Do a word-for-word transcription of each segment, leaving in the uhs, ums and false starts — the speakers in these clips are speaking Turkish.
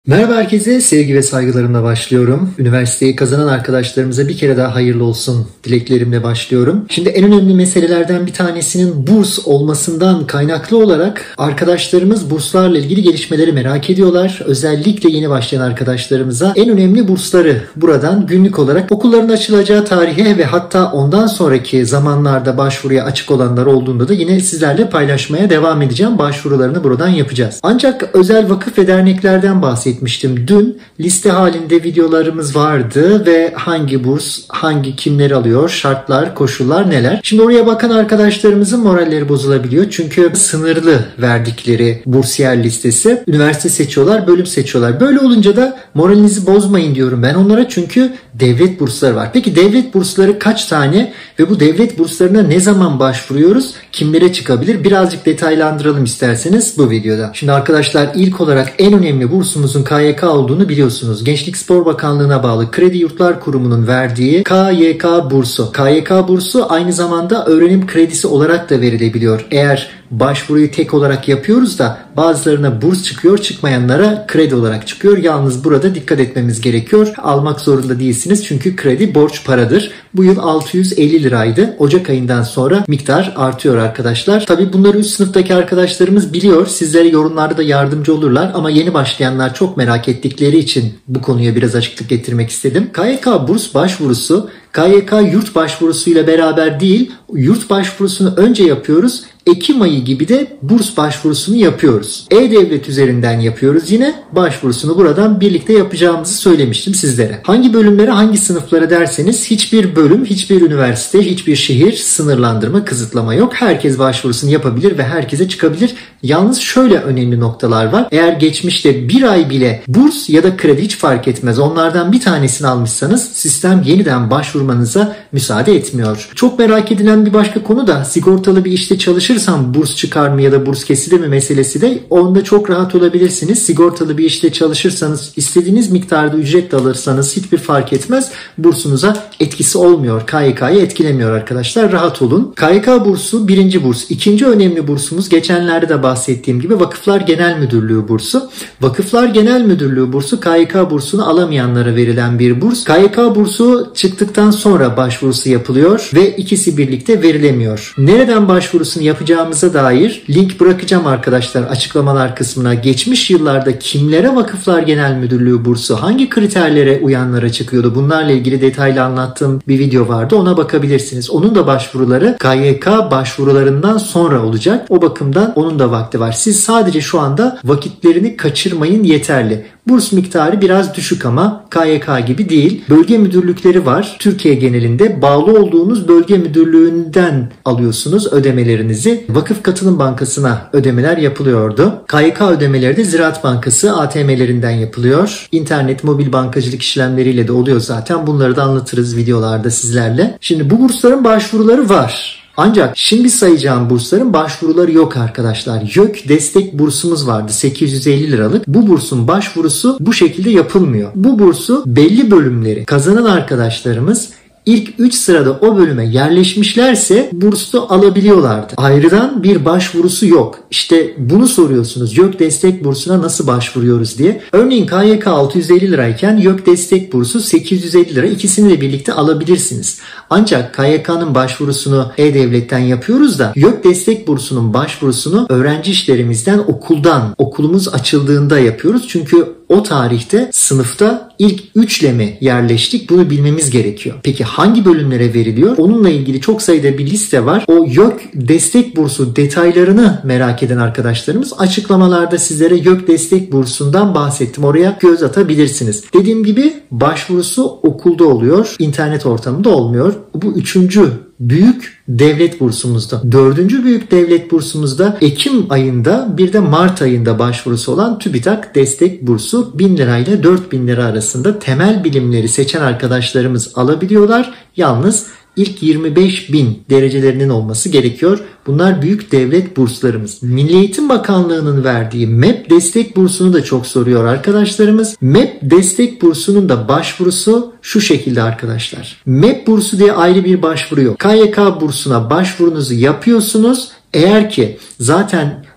Merhaba herkese, sevgi ve saygılarımla başlıyorum. Üniversiteyi kazanan arkadaşlarımıza bir kere daha hayırlı olsun dileklerimle başlıyorum. Şimdi en önemli meselelerden bir tanesinin burs olmasından kaynaklı olarak arkadaşlarımız burslarla ilgili gelişmeleri merak ediyorlar. Özellikle yeni başlayan arkadaşlarımıza en önemli bursları buradan günlük olarak okulların açılacağı tarihe ve hatta ondan sonraki zamanlarda başvuruya açık olanlar olduğunda da yine sizlerle paylaşmaya devam edeceğim. Başvurularını buradan yapacağız. Ancak özel vakıf ve derneklerden bahsetmiştim. Dün liste halinde videolarımız vardı ve hangi burs, hangi kimleri alıyor, şartlar, koşullar neler. Şimdi oraya bakan arkadaşlarımızın moralleri bozulabiliyor. Çünkü sınırlı verdikleri bursiyer listesi. Üniversite seçiyorlar, bölüm seçiyorlar. Böyle olunca da moralinizi bozmayın diyorum ben onlara. Çünkü devlet bursları var. Peki devlet bursları kaç tane ve bu devlet burslarına ne zaman başvuruyoruz? Kimlere çıkabilir? Birazcık detaylandıralım isterseniz bu videoda. Şimdi arkadaşlar ilk olarak en önemli bursumuzun K Y K olduğunu biliyorsunuz. Gençlik Spor Bakanlığı'na bağlı Kredi Yurtlar Kurumu'nun verdiği K Y K bursu. K Y K bursu aynı zamanda öğrenim kredisi olarak da verilebiliyor. Eğer başvuruyu tek olarak yapıyoruz da bazılarına burs çıkıyor, çıkmayanlara kredi olarak çıkıyor. Yalnız burada dikkat etmemiz gerekiyor. Almak zorunda değilsiniz çünkü kredi borç paradır. Bu yıl altı yüz elli liraydı. Ocak ayından sonra miktar artıyor arkadaşlar. Tabii bunları üst sınıftaki arkadaşlarımız biliyor. Sizlere yorumlarda da yardımcı olurlar ama yeni başlayanlar çok merak ettikleri için bu konuya biraz açıklık getirmek istedim. K Y K burs başvurusu K Y K yurt başvurusuyla beraber değil, yurt başvurusunu önce yapıyoruz. Ekim ayı gibi de burs başvurusunu yapıyoruz. E-Devlet üzerinden yapıyoruz yine. Başvurusunu buradan birlikte yapacağımızı söylemiştim sizlere. Hangi bölümlere, hangi sınıflara derseniz hiçbir bölüm, hiçbir üniversite, hiçbir şehir sınırlandırma, kısıtlama yok. Herkes başvurusunu yapabilir ve herkese çıkabilir. Yalnız şöyle önemli noktalar var. Eğer geçmişte bir ay bile burs ya da kredi hiç fark etmez. Onlardan bir tanesini almışsanız sistem yeniden başvurmanıza müsaade etmiyor. Çok merak edilen bir başka konu da sigortalı bir işte çalışırsam burs çıkar mı ya da burs kesilir mi meselesi de onda çok rahat olabilirsiniz. Sigortalı bir işte çalışırsanız istediğiniz miktarda ücret de alırsanız hiçbir fark etmez. Bursunuza etkisi olmuyor. K Y K'yı etkilemiyor arkadaşlar. Rahat olun. K Y K bursu birinci burs. İkinci önemli bursumuz geçenlerde de bahsettiğim gibi Vakıflar Genel Müdürlüğü bursu. Vakıflar Genel Müdürlüğü bursu K Y K bursunu alamayanlara verilen bir burs. K Y K bursu çıktıktan sonra başvurusu yapılıyor ve ikisi birlikte verilemiyor. Nereden başvurusunu yapacağımıza dair link bırakacağım arkadaşlar açıklamalar kısmına. Geçmiş yıllarda kimlere Vakıflar Genel Müdürlüğü bursu, hangi kriterlere uyanlara çıkıyordu? Bunlarla ilgili detaylı anlattığım bir video vardı. Ona bakabilirsiniz. Onun da başvuruları K Y K başvurularından sonra olacak. O bakımdan onun da vakti var. Siz sadece şu anda vakitlerini kaçırmayın yeterli. Burs miktarı biraz düşük ama K Y K gibi değil. Bölge müdürlükleri var. Türkiye genelinde bağlı olduğunuz bölge müdürlüğünden alıyorsunuz ödemelerinizi. Vakıf Katılım Bankası'na ödemeler yapılıyordu. K Y K ödemeleri de Ziraat Bankası A T M'lerinden yapılıyor. İnternet, mobil bankacılık işlemleriyle de oluyor zaten. Bunları da anlatırız videolarda sizlerle. Şimdi bu bursların başvuruları var. Ancak şimdi sayacağım bursların başvuruları yok arkadaşlar. YÖK destek bursumuz vardı sekiz yüz elli liralık. Bu bursun başvurusu bu şekilde yapılmıyor. Bu bursu belli bölümleri kazanan arkadaşlarımız İlk üç sırada o bölüme yerleşmişlerse burslu alabiliyorlardı. Ayrıdan bir başvurusu yok. İşte bunu soruyorsunuz. YÖK destek bursuna nasıl başvuruyoruz diye. Örneğin K Y K altı yüz elli lirayken YÖK destek bursu sekiz yüz elli lira. İkisini de birlikte alabilirsiniz. Ancak K Y K'nın başvurusunu E-Devlet'ten yapıyoruz da YÖK destek bursunun başvurusunu öğrenci işlerimizden okuldan, okulumuz açıldığında yapıyoruz. Çünkü o tarihte sınıfta ilk üçle mi yerleştik? Bunu bilmemiz gerekiyor. Peki hangi bölümlere veriliyor? Onunla ilgili çok sayıda bir liste var. O YÖK destek bursu detaylarını merak eden arkadaşlarımız açıklamalarda sizlere YÖK destek bursundan bahsettim. Oraya göz atabilirsiniz. Dediğim gibi başvurusu okulda oluyor. İnternet ortamında olmuyor. Bu üçüncü büyük devlet bursumuzda. Dördüncü büyük devlet bursumuzda Ekim ayında bir de Mart ayında başvurusu olan TÜBİTAK destek bursu bin lirayla dört bin lira arasında temel bilimleri seçen arkadaşlarımız alabiliyorlar. Yalnız İlk yirmi beş bin derecelerinin olması gerekiyor. Bunlar büyük devlet burslarımız. Milli Eğitim Bakanlığı'nın verdiği M E P destek bursunu da çok soruyor arkadaşlarımız. M E P destek bursunun da başvurusu şu şekilde arkadaşlar. M E P bursu diye ayrı bir başvuru yok. K Y K bursuna başvurunuzu yapıyorsunuz. Eğer ki zaten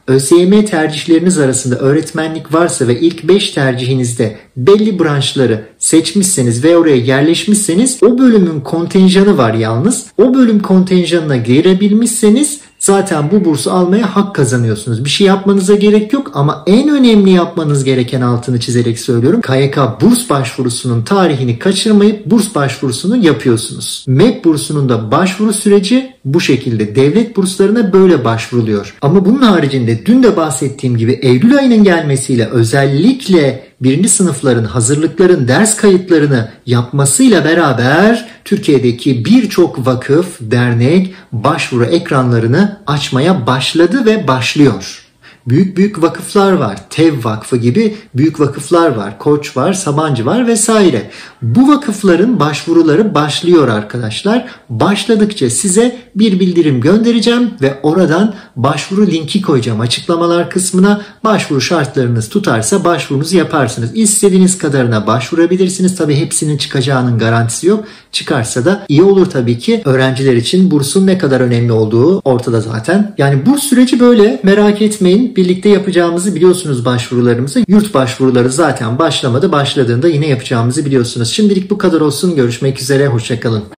ÖSYM tercihleriniz arasında öğretmenlik varsa ve ilk beş tercihinizde belli branşları seçmişseniz ve oraya yerleşmişseniz o bölümün kontenjanı var yalnız. O bölüm kontenjanına girebilmişseniz zaten bu bursu almaya hak kazanıyorsunuz. Bir şey yapmanıza gerek yok ama en önemli yapmanız gereken, altını çizerek söylüyorum, K Y K burs başvurusunun tarihini kaçırmayıp burs başvurusunu yapıyorsunuz. M E P bursunun da başvuru süreci bu şekilde. Devlet burslarına böyle başvuruluyor. Ama bunun haricinde dün de bahsettiğim gibi Eylül ayının gelmesiyle özellikle birinci sınıfların hazırlıkların ders kayıtlarını yapmasıyla beraber Türkiye'deki birçok vakıf, dernek başvuru ekranlarını açmaya başladı ve başlıyor. Büyük büyük vakıflar var. TEV Vakfı gibi büyük vakıflar var. Koç var, Sabancı var vesaire. Bu vakıfların başvuruları başlıyor arkadaşlar. Başladıkça size bir bildirim göndereceğim ve oradan başvuru linki koyacağım açıklamalar kısmına. Başvuru şartlarınız tutarsa başvurunuzu yaparsınız. İstediğiniz kadarına başvurabilirsiniz. Tabii hepsinin çıkacağının garantisi yok. Çıkarsa da iyi olur tabii ki. Öğrenciler için bursun ne kadar önemli olduğu ortada zaten. Yani burs süreci böyle, merak etmeyin. Birlikte yapacağımızı biliyorsunuz başvurularımızı. Yurt başvuruları zaten başlamadı. Başladığında yine yapacağımızı biliyorsunuz. Şimdilik bu kadar olsun. Görüşmek üzere. Hoşça kalın.